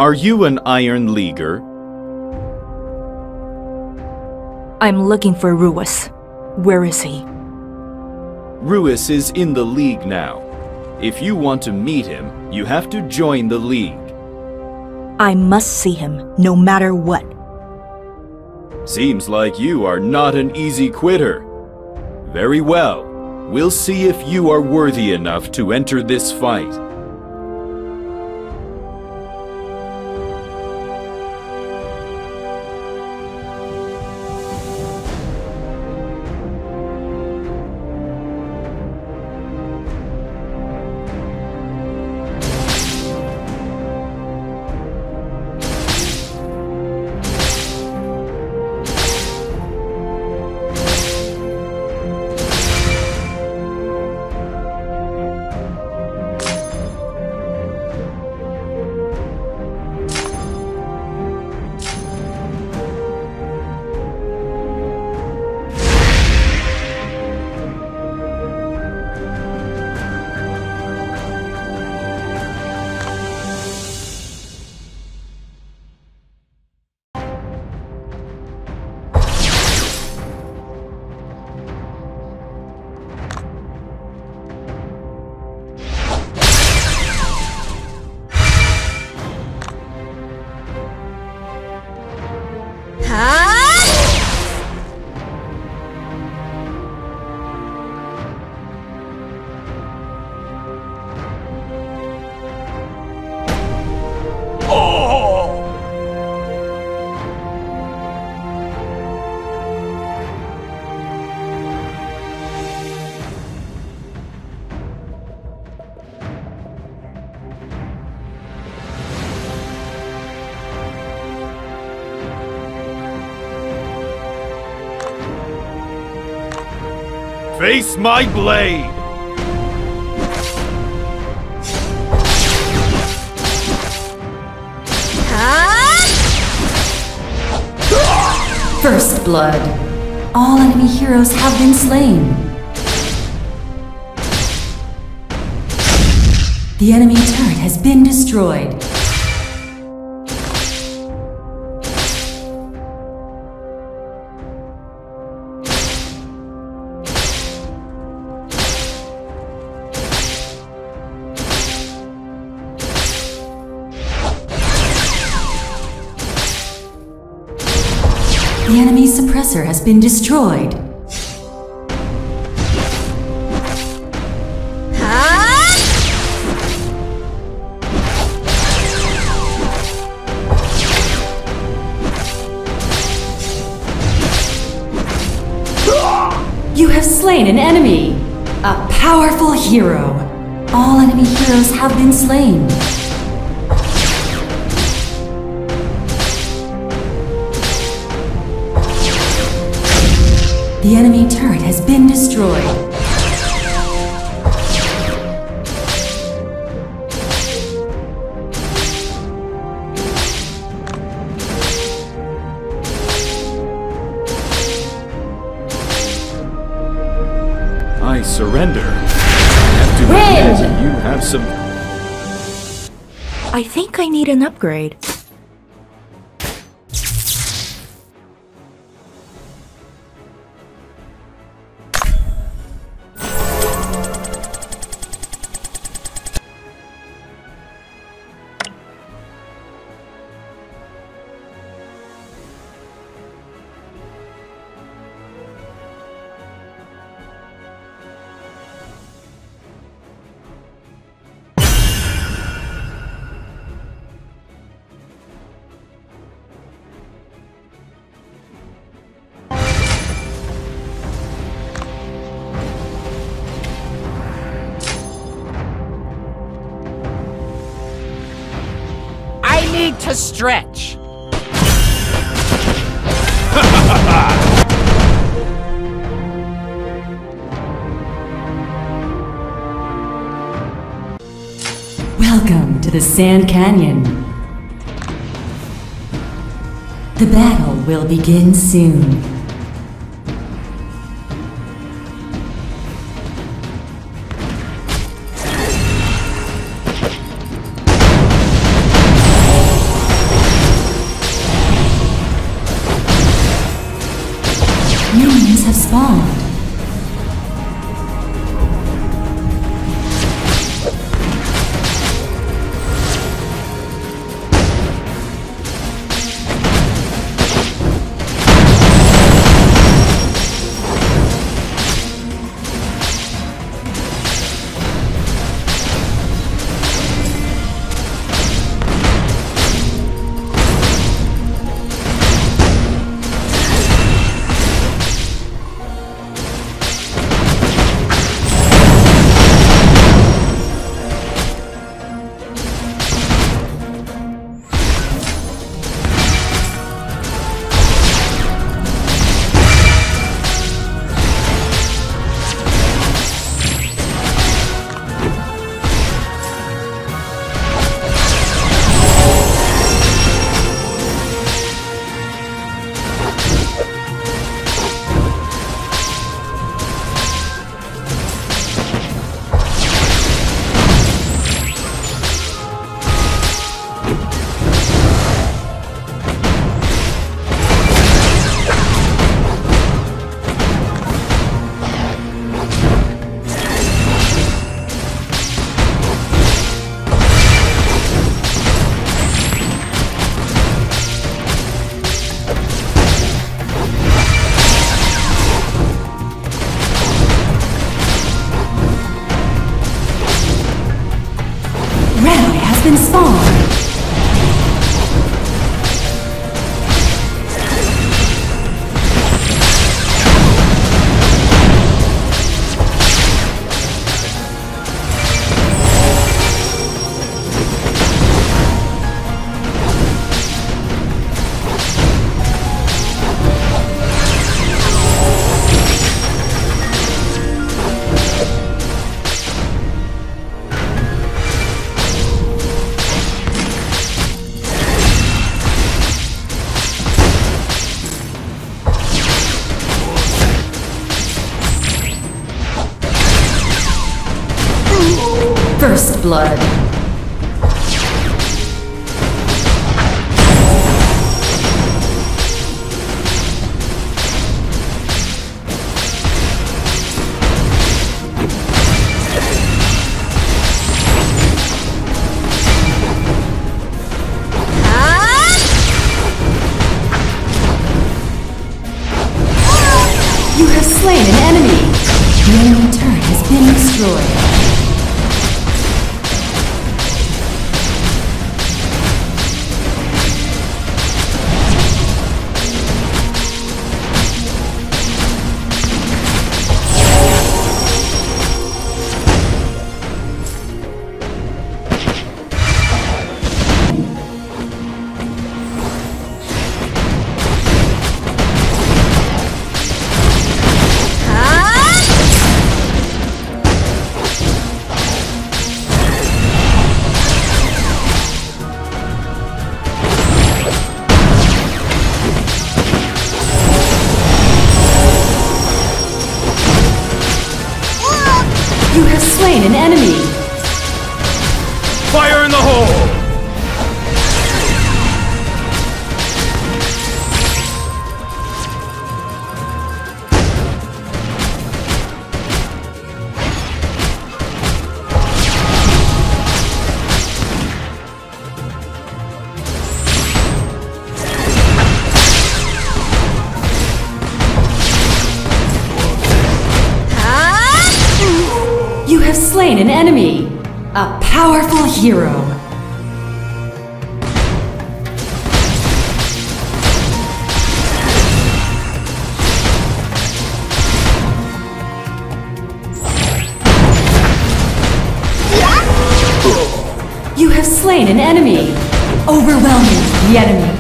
Are you an Iron Leaguer? I'm looking for Ruas. Where is he? Ruas is in the League now. If you want to meet him, you have to join the League. I must see him, no matter what. Seems like you are not an easy quitter. Very well. We'll see if you are worthy enough to enter this fight. Face my blade! First blood. All enemy heroes have been slain. The enemy turret has been destroyed. The enemy suppressor has been destroyed. You have slain an enemy! A powerful hero! All enemy heroes have been slain. The enemy turret has been destroyed. I surrender. I have to admit, you have some... I think I need an upgrade. Need to stretch. Welcome to the Sand Canyon. The battle will begin soon. spawned. Been spawned. First blood. You have slain an enemy. The enemy turret has been destroyed. You have slain an enemy! Fire in the hole! You have slain an enemy! A powerful hero! You have slain an enemy! Overwhelming the enemy!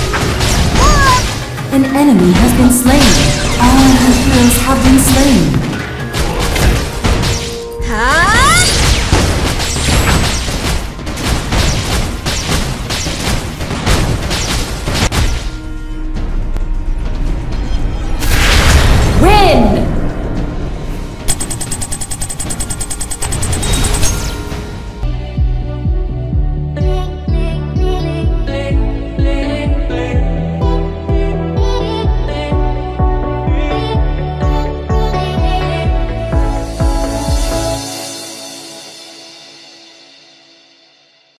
An enemy has been slain. All your heroes have been slain.